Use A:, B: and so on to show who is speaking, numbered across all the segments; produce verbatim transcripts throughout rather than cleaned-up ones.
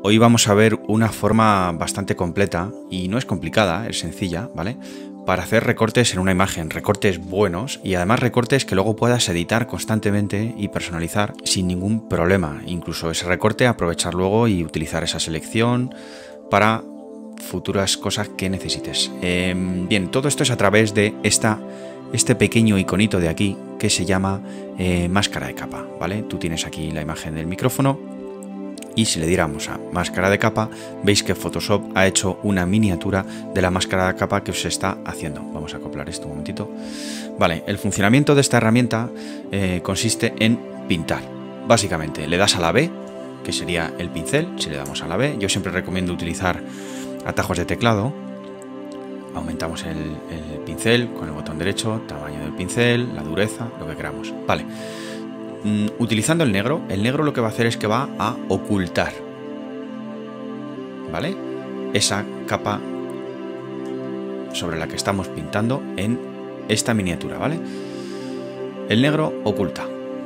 A: Hoy vamos a ver una forma bastante completa, y no es complicada, es sencilla, ¿vale? Para hacer recortes en una imagen, recortes buenos y además recortes que luego puedas editar constantemente y personalizar sin ningún problema. Incluso ese recorte aprovechar luego y utilizar esa selección para futuras cosas que necesites. Eh, bien, todo esto es a través de esta, este pequeño iconito de aquí que se llama eh, máscara de capa, ¿vale? Tú tienes aquí la imagen del micrófono. Y si le diéramos a máscara de capa, veis que Photoshop ha hecho una miniatura de la máscara de capa que os está haciendo. Vamos a acoplar esto un momentito. Vale, el funcionamiento de esta herramienta eh, consiste en pintar. Básicamente, le das a la B, que sería el pincel. Si le damos a la B, yo siempre recomiendo utilizar atajos de teclado. Aumentamos el, el pincel con el botón derecho, tamaño del pincel, la dureza, lo que queramos. Vale. Utilizando el negro, el negro lo que va a hacer es que va a ocultar, ¿vale? Esa capa sobre la que estamos pintando en esta miniatura, ¿vale? El negro oculta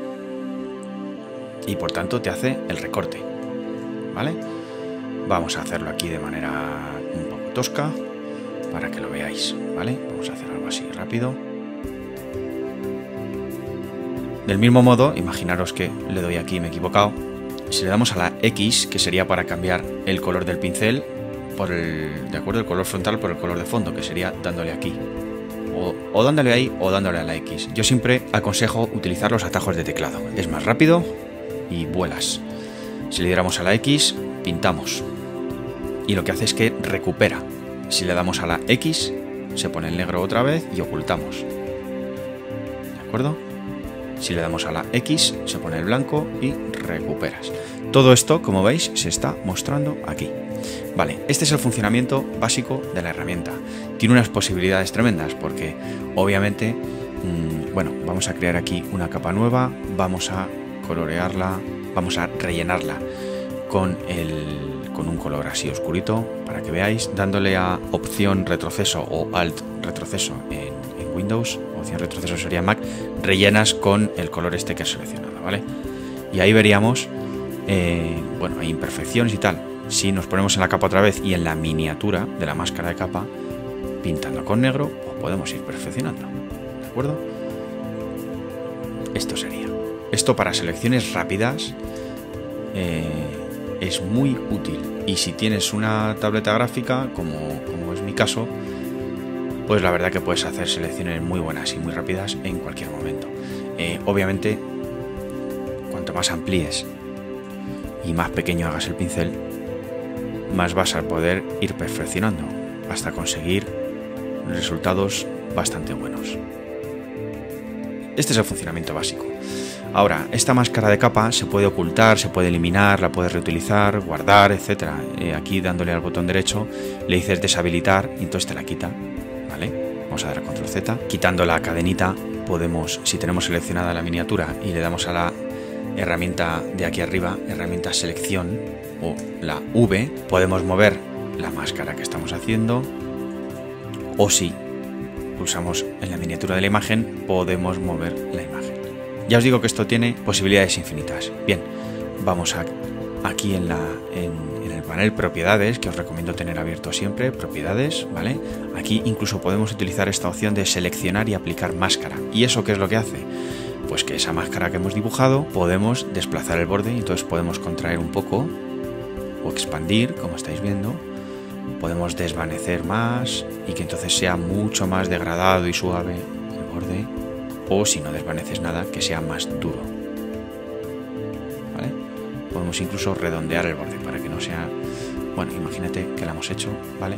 A: y por tanto te hace el recorte, ¿vale? Vamos a hacerlo aquí de manera un poco tosca para que lo veáis, ¿vale? Vamos a hacer algo así rápido. Del mismo modo, imaginaros que le doy aquí, me he equivocado. Si le damos a la X, que sería para cambiar el color del pincel, por el, de acuerdo, el color frontal por el color de fondo, que sería dándole aquí. O, o dándole ahí o dándole a la X. Yo siempre aconsejo utilizar los atajos de teclado. Es más rápido y vuelas. Si le diéramos a la X, pintamos. Y lo que hace es que recupera. Si le damos a la X, se pone el negro otra vez y ocultamos. ¿De acuerdo? Si le damos a la X, se pone el blanco y recuperas. Todo esto, como veis, se está mostrando aquí. Vale, este es el funcionamiento básico de la herramienta. Tiene unas posibilidades tremendas porque, obviamente, mmm, bueno, vamos a crear aquí una capa nueva, vamos a colorearla, vamos a rellenarla con, el, con un color así oscurito, para que veáis, dándole a opción retroceso o alt retroceso en, en Windows, opción retroceso sería Mac, rellenas con el color este que has seleccionado, ¿vale? Y ahí veríamos, eh, bueno, hay imperfecciones y tal. Si nos ponemos en la capa otra vez y en la miniatura de la máscara de capa, pintando con negro, pues podemos ir perfeccionando, ¿de acuerdo? Esto sería. Esto para selecciones rápidas eh, es muy útil. Y si tienes una tableta gráfica, como, como es mi caso, pues la verdad que puedes hacer selecciones muy buenas y muy rápidas en cualquier momento. Eh, obviamente, cuanto más amplíes y más pequeño hagas el pincel, más vas a poder ir perfeccionando hasta conseguir resultados bastante buenos. Este es el funcionamiento básico. Ahora, esta máscara de capa se puede ocultar, se puede eliminar, la puedes reutilizar, guardar, etcétera. Eh, aquí dándole al botón derecho le dices deshabilitar y entonces te la quita. ¿Vale? Vamos a dar a control Z. Quitando la cadenita podemos, si tenemos seleccionada la miniatura y le damos a la herramienta de aquí arriba, herramienta selección o la V, podemos mover la máscara que estamos haciendo, o si pulsamos en la miniatura de la imagen podemos mover la imagen. Ya os digo que esto tiene posibilidades infinitas. Bien, vamos a, aquí en la en, en el panel propiedades, que os recomiendo tener abierto siempre, propiedades, ¿vale? Aquí incluso podemos utilizar esta opción de seleccionar y aplicar máscara. ¿Y eso qué es lo que hace? Pues que esa máscara que hemos dibujado podemos desplazar el borde y entonces podemos contraer un poco o expandir, como estáis viendo. Podemos desvanecer más y que entonces sea mucho más degradado y suave el borde, o si no desvaneces nada, que sea más duro, ¿vale? Podemos incluso redondear el borde para que no sea, bueno, imagínate que lo hemos hecho, ¿vale?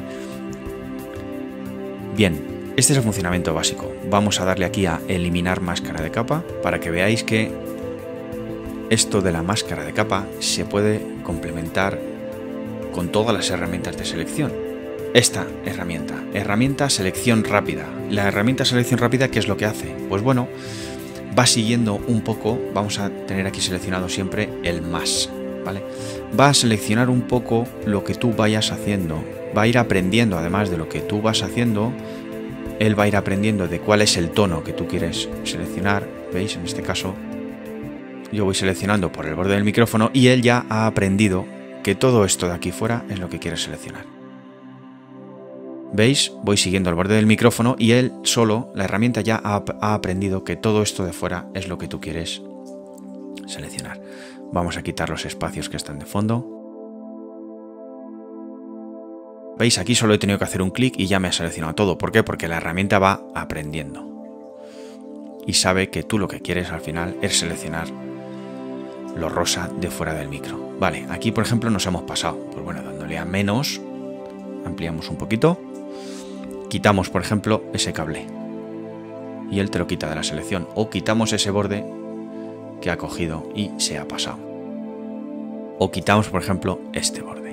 A: Bien, este es el funcionamiento básico. Vamos a darle aquí a eliminar máscara de capa para que veáis que esto de la máscara de capa se puede complementar con todas las herramientas de selección. Esta herramienta, herramienta selección rápida. La herramienta selección rápida, ¿qué es lo que hace? Pues bueno, va siguiendo un poco, vamos a tener aquí seleccionado siempre el más, ¿vale? Va a seleccionar un poco lo que tú vayas haciendo, va a ir aprendiendo además de lo que tú vas haciendo, él va a ir aprendiendo de cuál es el tono que tú quieres seleccionar, ¿veis? En este caso, yo voy seleccionando por el borde del micrófono y él ya ha aprendido que todo esto de aquí fuera es lo que quieres seleccionar. ¿Veis? Voy siguiendo el borde del micrófono y él solo, la herramienta ya ha, ha aprendido que todo esto de fuera es lo que tú quieres seleccionar. Vamos a quitar los espacios que están de fondo. ¿Veis? Aquí solo he tenido que hacer un clic y ya me ha seleccionado todo. ¿Por qué? Porque la herramienta va aprendiendo. Y sabe que tú lo que quieres al final es seleccionar lo rosa de fuera del micro. Vale, aquí por ejemplo nos hemos pasado. Pues bueno, dándole a menos, ampliamos un poquito. Quitamos por ejemplo ese cable. Y él te lo quita de la selección. O quitamos ese borde que ha cogido y se ha pasado. O quitamos por ejemplo este borde.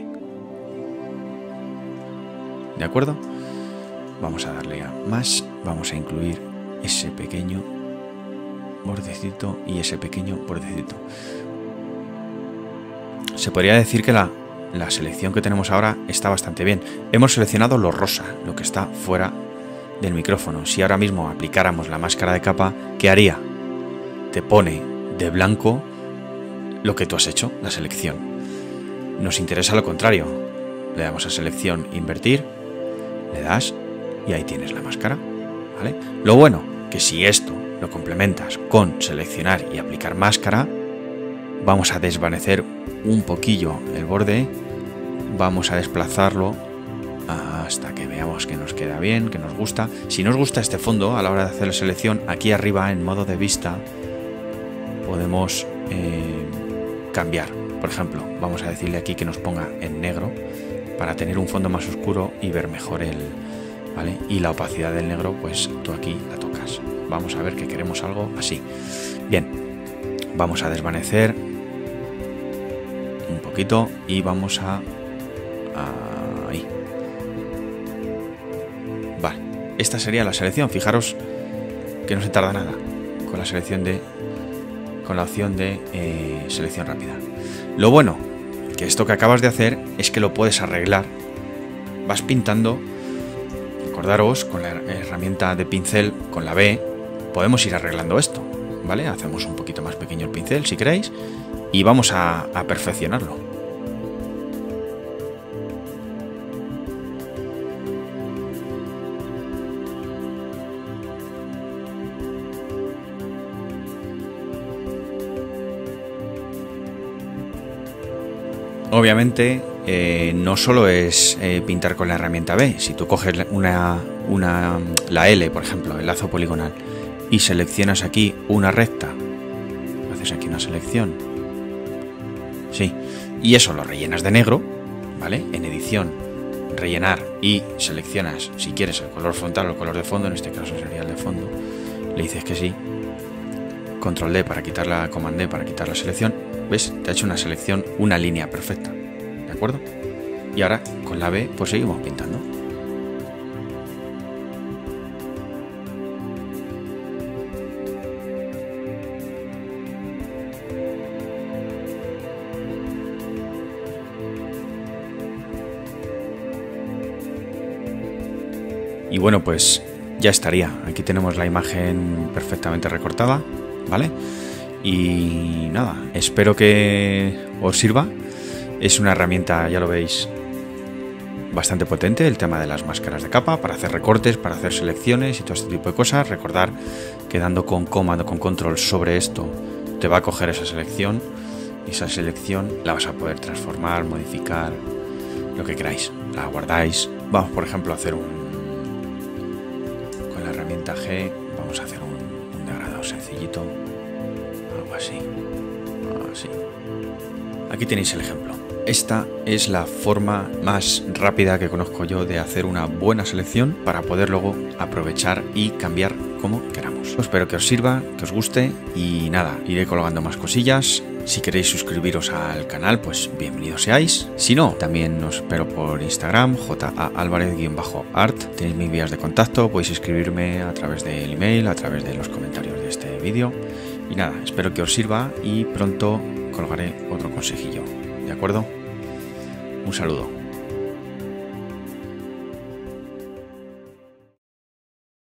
A: ¿De acuerdo? Vamos a darle a más, vamos a incluir ese pequeño bordecito y ese pequeño bordecito. Se podría decir que la, la selección que tenemos ahora está bastante bien. Hemos seleccionado lo rosa, lo que está fuera del micrófono. Si ahora mismo aplicáramos la máscara de capa, ¿qué haría? Te pone de blanco lo que tú has hecho, la selección. Nos interesa lo contrario. Le damos a selección invertir. Le das y ahí tienes la máscara, ¿vale? Lo bueno, que si esto lo complementas con seleccionar y aplicar máscara, vamos a desvanecer un poquillo el borde, vamos a desplazarlo hasta que veamos que nos queda bien, que nos gusta. Si nos gusta este fondo, a la hora de hacer la selección, aquí arriba en modo de vista, podemos eh, cambiar. Por ejemplo, vamos a decirle aquí que nos ponga en negro, para tener un fondo más oscuro y ver mejor el, ¿vale? Y la opacidad del negro, pues tú aquí la tocas. Vamos a ver que queremos algo así. Bien, vamos a desvanecer un poquito y vamos a, a ahí. Vale, esta sería la selección. Fijaros que no se tarda nada con la selección de, con la opción de eh, selección rápida. Lo bueno, que esto que acabas de hacer es que lo puedes arreglar. Vas pintando, recordaros, con la herramienta de pincel, con la B, podemos ir arreglando esto, ¿vale? Hacemos un poquito más pequeño el pincel si queréis y vamos a, a perfeccionarlo. Obviamente eh, no solo es eh, pintar con la herramienta B. Si tú coges una, una, la L, por ejemplo, el lazo poligonal, y seleccionas aquí una recta, haces aquí una selección, sí, y eso lo rellenas de negro, ¿vale? En edición, rellenar y seleccionas si quieres el color frontal o el color de fondo, en este caso sería el de fondo, le dices que sí, control D para quitar la, comando D para quitar la selección. ¿Ves? Te ha hecho una selección, una línea perfecta, ¿de acuerdo? Y ahora con la B pues seguimos pintando. Y bueno, pues ya estaría. Aquí tenemos la imagen perfectamente recortada, ¿vale? Y nada, espero que os sirva. Es una herramienta, ya lo veis, bastante potente, el tema de las máscaras de capa, para hacer recortes, para hacer selecciones y todo este tipo de cosas. Recordar que dando con comando, con control sobre esto, te va a coger esa selección. Y esa selección la vas a poder transformar, modificar, lo que queráis. La guardáis. Vamos, por ejemplo, a hacer un... Con la herramienta G, vamos a hacer un, un degradado sencillito. Algo así, así. Aquí tenéis el ejemplo. Esta es la forma más rápida que conozco yo de hacer una buena selección para poder luego aprovechar y cambiar como queramos. Espero que os sirva, que os guste y nada, iré colgando más cosillas. Si queréis suscribiros al canal, pues bienvenidos seáis. Si no, también os espero por Instagram, J A Álvarez art. Tenéis mis vías de contacto, podéis escribirme a través del email, a través de los comentarios de este vídeo. Y nada, espero que os sirva y pronto colgaré otro consejillo. ¿De acuerdo? Un saludo.